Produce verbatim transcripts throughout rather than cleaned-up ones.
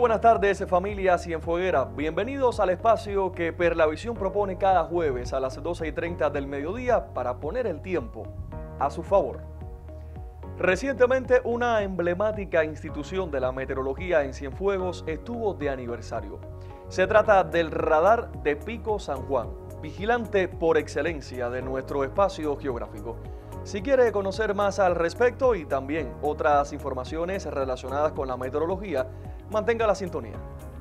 buenas tardes, familia Cienfueguera. Bienvenidos al espacio que Perlavisión propone cada jueves a las doce y treinta del mediodía para poner el tiempo a su favor. Recientemente, una emblemática institución de la meteorología en Cienfuegos estuvo de aniversario. Se trata del radar de Pico San Juan, vigilante por excelencia de nuestro espacio geográfico. Si quiere conocer más al respecto y también otras informaciones relacionadas con la meteorología, mantenga la sintonía.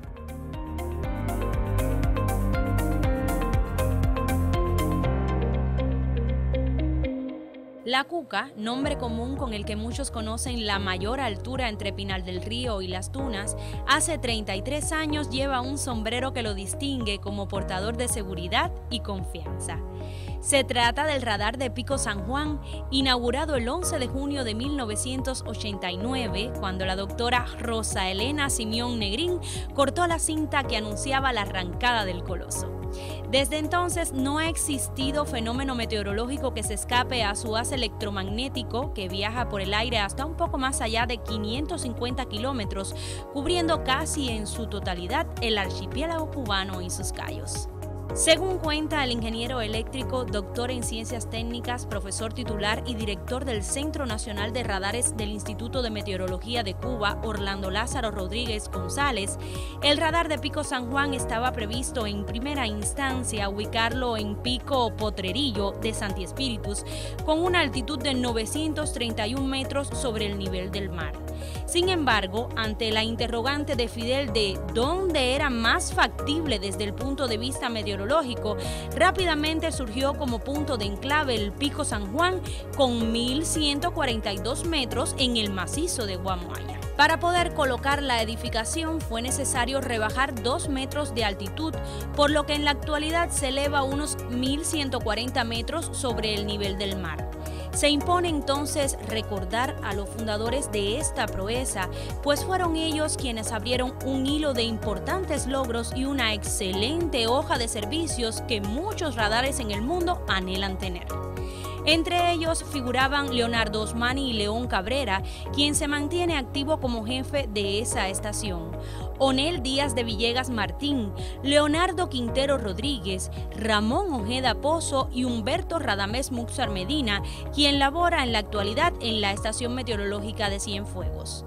La Cuca, nombre común con el que muchos conocen la mayor altura entre Pinal del Río y Las Tunas, hace treinta y tres años lleva un sombrero que lo distingue como portador de seguridad y confianza. Se trata del radar de Pico San Juan, inaugurado el once de junio de mil novecientos ochenta y nueve, cuando la doctora Rosa Elena Simeón Negrín cortó la cinta que anunciaba la arrancada del coloso. Desde entonces no ha existido fenómeno meteorológico que se escape a su haz electromagnético, que viaja por el aire hasta un poco más allá de quinientos cincuenta kilómetros, cubriendo casi en su totalidad el archipiélago cubano y sus cayos. Según cuenta el ingeniero eléctrico, doctor en ciencias técnicas, profesor titular y director del Centro Nacional de Radares del Instituto de Meteorología de Cuba, Orlando Lázaro Rodríguez González, el radar de Pico San Juan estaba previsto en primera instancia ubicarlo en Pico Potrerillo de Santi Espíritus, con una altitud de novecientos treinta y un metros sobre el nivel del mar. Sin embargo, ante la interrogante de Fidel de dónde era más factible desde el punto de vista meteorológico, rápidamente surgió como punto de enclave el Pico San Juan con mil ciento cuarenta y dos metros en el macizo de Guamuaya. Para poder colocar la edificación fue necesario rebajar dos metros de altitud, por lo que en la actualidad se eleva unos mil ciento cuarenta metros sobre el nivel del mar. Se impone entonces recordar a los fundadores de esta proeza, pues fueron ellos quienes abrieron un hilo de importantes logros y una excelente hoja de servicios que muchos radares en el mundo anhelan tener. Entre ellos figuraban Leonardo Osmani y León Cabrera, quien se mantiene activo como jefe de esa estación, Onel Díaz de Villegas Martín, Leonardo Quintero Rodríguez, Ramón Ojeda Pozo y Humberto Radamés Muxar Medina, quien labora en la actualidad en la Estación Meteorológica de Cienfuegos.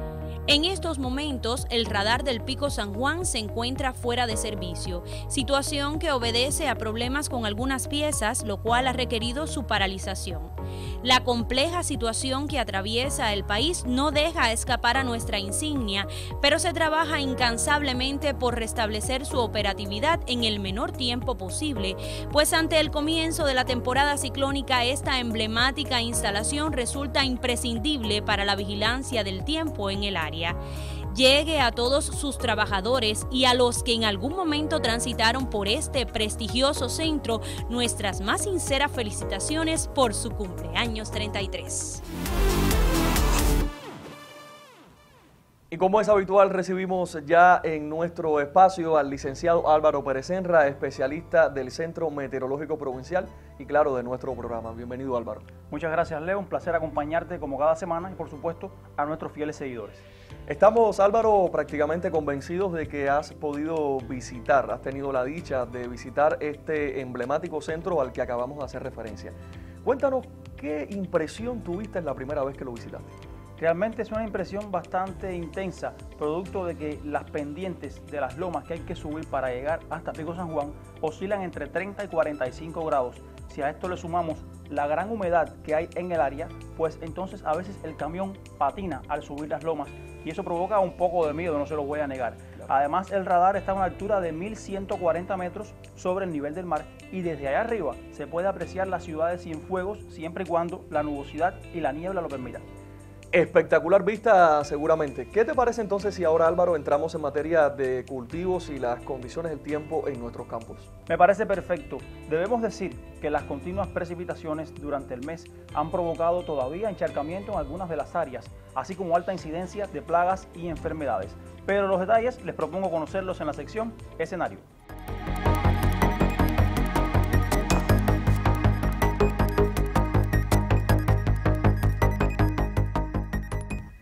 En estos momentos, el radar del Pico San Juan se encuentra fuera de servicio, situación que obedece a problemas con algunas piezas, lo cual ha requerido su paralización. La compleja situación que atraviesa el país no deja escapar a nuestra insignia, pero se trabaja incansablemente por restablecer su operatividad en el menor tiempo posible, pues ante el comienzo de la temporada ciclónica esta emblemática instalación resulta imprescindible para la vigilancia del tiempo en el área. Llegue a todos sus trabajadores y a los que en algún momento transitaron por este prestigioso centro nuestras más sinceras felicitaciones por su cumpleaños treinta y tres. Y como es habitual, recibimos ya en nuestro espacio al licenciado Álvaro Pérez Senra, especialista del Centro Meteorológico Provincial y claro, de nuestro programa. Bienvenido, Álvaro. Muchas gracias, Leo. Un placer acompañarte como cada semana y por supuesto a nuestros fieles seguidores. Estamos, Álvaro, prácticamente convencidos de que has podido visitar, has tenido la dicha de visitar este emblemático centro al que acabamos de hacer referencia. Cuéntanos, ¿qué impresión tuviste la primera vez que lo visitaste? Realmente es una impresión bastante intensa, producto de que las pendientes de las lomas que hay que subir para llegar hasta Pico San Juan oscilan entre treinta y cuarenta y cinco grados. Si a esto le sumamos la gran humedad que hay en el área, pues entonces a veces el camión patina al subir las lomas y eso provoca un poco de miedo, no se lo voy a negar. Además, el radar está a una altura de mil ciento cuarenta metros sobre el nivel del mar y desde allá arriba se puede apreciar la ciudad de Cienfuegos siempre y cuando la nubosidad y la niebla lo permitan. Espectacular vista seguramente. ¿Qué te parece entonces si ahora, Álvaro, entramos en materia de cultivos y las condiciones del tiempo en nuestros campos? Me parece perfecto. Debemos decir que las continuas precipitaciones durante el mes han provocado todavía encharcamiento en algunas de las áreas, así como alta incidencia de plagas y enfermedades. Pero los detalles les propongo conocerlos en la sección Escenario.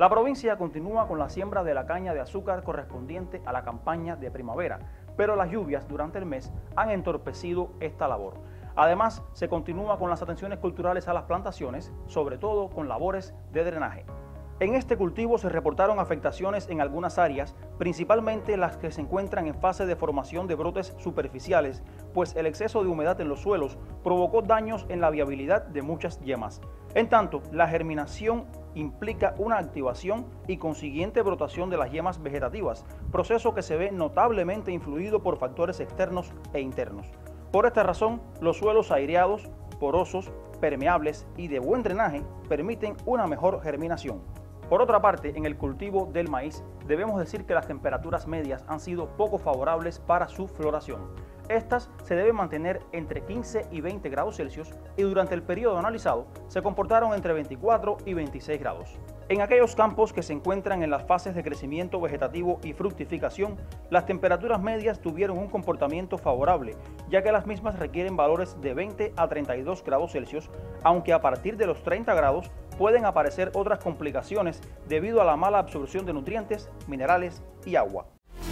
La provincia continúa con la siembra de la caña de azúcar correspondiente a la campaña de primavera, pero las lluvias durante el mes han entorpecido esta labor. Además, se continúa con las atenciones culturales a las plantaciones, sobre todo con labores de drenaje. En este cultivo se reportaron afectaciones en algunas áreas, principalmente las que se encuentran en fase de formación de brotes superficiales, pues el exceso de humedad en los suelos provocó daños en la viabilidad de muchas yemas. En tanto, la germinación implica una activación y consiguiente brotación de las yemas vegetativas, proceso que se ve notablemente influido por factores externos e internos. Por esta razón, los suelos aireados, porosos, permeables y de buen drenaje permiten una mejor germinación. Por otra parte, en el cultivo del maíz, debemos decir que las temperaturas medias han sido poco favorables para su floración. Estas se deben mantener entre quince y veinte grados Celsius y durante el periodo analizado se comportaron entre veinticuatro y veintiséis grados. En aquellos campos que se encuentran en las fases de crecimiento vegetativo y fructificación, las temperaturas medias tuvieron un comportamiento favorable, ya que las mismas requieren valores de veinte a treinta y dos grados Celsius, aunque a partir de los treinta grados pueden aparecer otras complicaciones debido a la mala absorción de nutrientes, minerales y agua.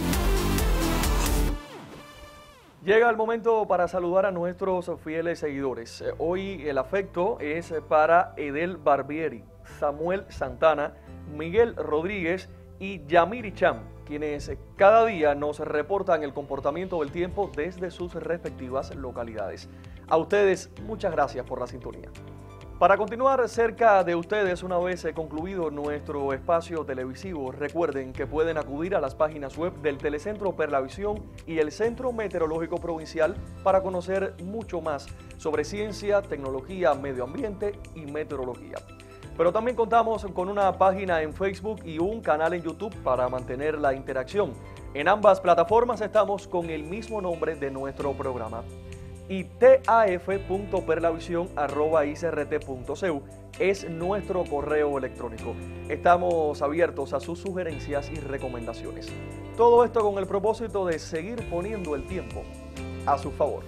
Llega el momento para saludar a nuestros fieles seguidores. Hoy el afecto es para Edel Barbieri, Samuel Santana, Miguel Rodríguez y Yamiri Cham, quienes cada día nos reportan el comportamiento del tiempo desde sus respectivas localidades. A ustedes, muchas gracias por la sintonía. Para continuar cerca de ustedes, una vez concluido nuestro espacio televisivo, recuerden que pueden acudir a las páginas web del Telecentro Perlavisión y el Centro Meteorológico Provincial para conocer mucho más sobre ciencia, tecnología, medio ambiente y meteorología. Pero también contamos con una página en Facebook y un canal en YouTube para mantener la interacción. En ambas plataformas estamos con el mismo nombre de nuestro programa. Y taf punto perlavisión arroba i c r t punto c u es nuestro correo electrónico. Estamos abiertos a sus sugerencias y recomendaciones. Todo esto con el propósito de seguir poniendo el tiempo a su favor.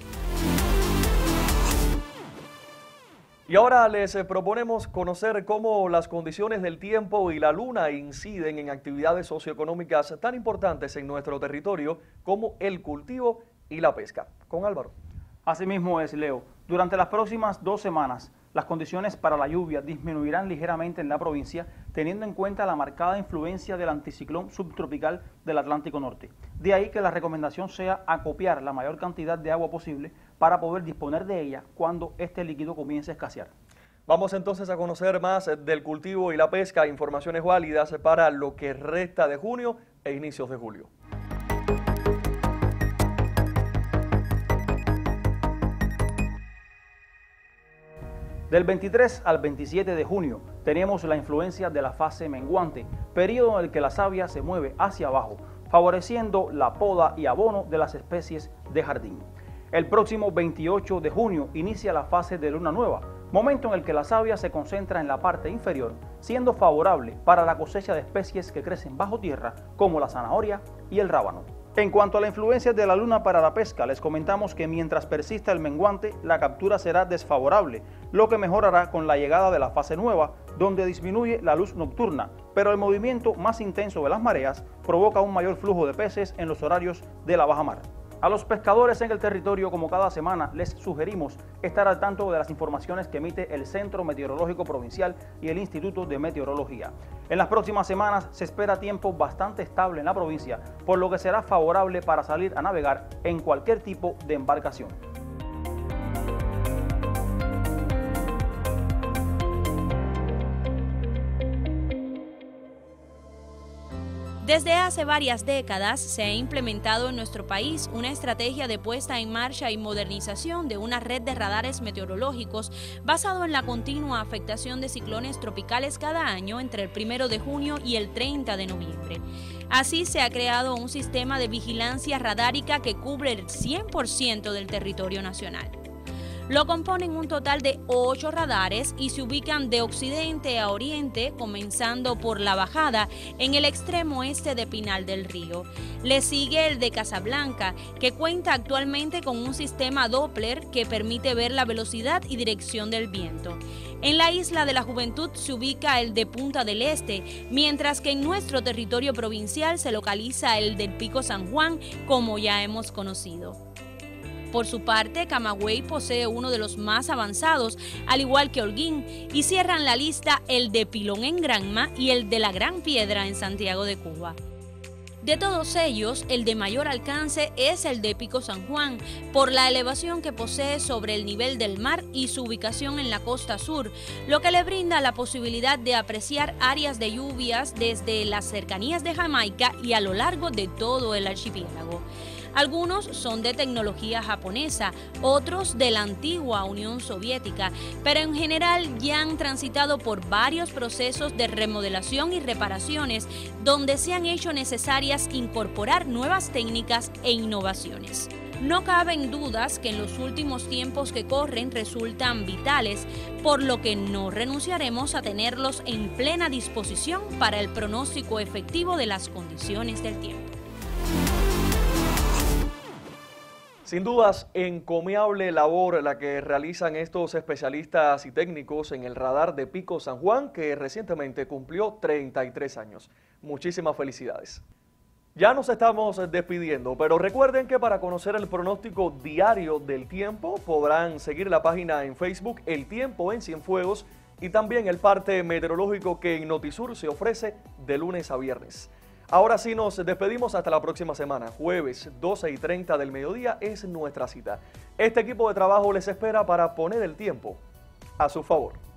Y ahora les proponemos conocer cómo las condiciones del tiempo y la luna inciden en actividades socioeconómicas tan importantes en nuestro territorio como el cultivo y la pesca. Con Álvaro. Asimismo es, Leo. Durante las próximas dos semanas, las condiciones para la lluvia disminuirán ligeramente en la provincia, teniendo en cuenta la marcada influencia del anticiclón subtropical del Atlántico Norte. De ahí que la recomendación sea acopiar la mayor cantidad de agua posible para poder disponer de ella cuando este líquido comience a escasear. Vamos entonces a conocer más del cultivo y la pesca, informaciones válidas para lo que resta de junio e inicios de julio. Del veintitrés al veintisiete de junio tenemos la influencia de la fase menguante, periodo en el que la savia se mueve hacia abajo, favoreciendo la poda y abono de las especies de jardín. El próximo veintiocho de junio inicia la fase de luna nueva, momento en el que la savia se concentra en la parte inferior, siendo favorable para la cosecha de especies que crecen bajo tierra, como la zanahoria y el rábano. En cuanto a la influencia de la luna para la pesca, les comentamos que mientras persista el menguante, la captura será desfavorable, lo que mejorará con la llegada de la fase nueva, donde disminuye la luz nocturna, pero el movimiento más intenso de las mareas provoca un mayor flujo de peces en los horarios de la bajamar. A los pescadores en el territorio, como cada semana, les sugerimos estar al tanto de las informaciones que emite el Centro Meteorológico Provincial y el Instituto de Meteorología. En las próximas semanas se espera tiempo bastante estable en la provincia, por lo que será favorable para salir a navegar en cualquier tipo de embarcación. Desde hace varias décadas se ha implementado en nuestro país una estrategia de puesta en marcha y modernización de una red de radares meteorológicos basado en la continua afectación de ciclones tropicales cada año entre el primero de junio y el treinta de noviembre. Así se ha creado un sistema de vigilancia radárica que cubre el cien por ciento del territorio nacional. Lo componen un total de ocho radares y se ubican de occidente a oriente, comenzando por La Bajada, en el extremo este de Pinal del Río. Le sigue el de Casablanca, que cuenta actualmente con un sistema Doppler que permite ver la velocidad y dirección del viento. En la Isla de la Juventud se ubica el de Punta del Este, mientras que en nuestro territorio provincial se localiza el del Pico San Juan, como ya hemos conocido. Por su parte, Camagüey posee uno de los más avanzados, al igual que Holguín, y cierran la lista el de Pilón en Granma y el de la Gran Piedra en Santiago de Cuba. De todos ellos, el de mayor alcance es el de Pico San Juan, por la elevación que posee sobre el nivel del mar y su ubicación en la costa sur, lo que le brinda la posibilidad de apreciar áreas de lluvias desde las cercanías de Jamaica y a lo largo de todo el archipiélago. Algunos son de tecnología japonesa, otros de la antigua Unión Soviética, pero en general ya han transitado por varios procesos de remodelación y reparaciones donde se han hecho necesarias incorporar nuevas técnicas e innovaciones. No caben dudas que en los últimos tiempos que corren resultan vitales, por lo que no renunciaremos a tenerlos en plena disposición para el pronóstico efectivo de las condiciones del tiempo. Sin dudas, encomiable labor la que realizan estos especialistas y técnicos en el radar de Pico San Juan, que recientemente cumplió treinta y tres años. Muchísimas felicidades. Ya nos estamos despidiendo, pero recuerden que para conocer el pronóstico diario del tiempo podrán seguir la página en Facebook El Tiempo en Cienfuegos y también el parte meteorológico que en Notisur se ofrece de lunes a viernes. Ahora sí nos despedimos hasta la próxima semana. Jueves doce y treinta del mediodía es nuestra cita. Este equipo de trabajo les espera para poner el tiempo a su favor.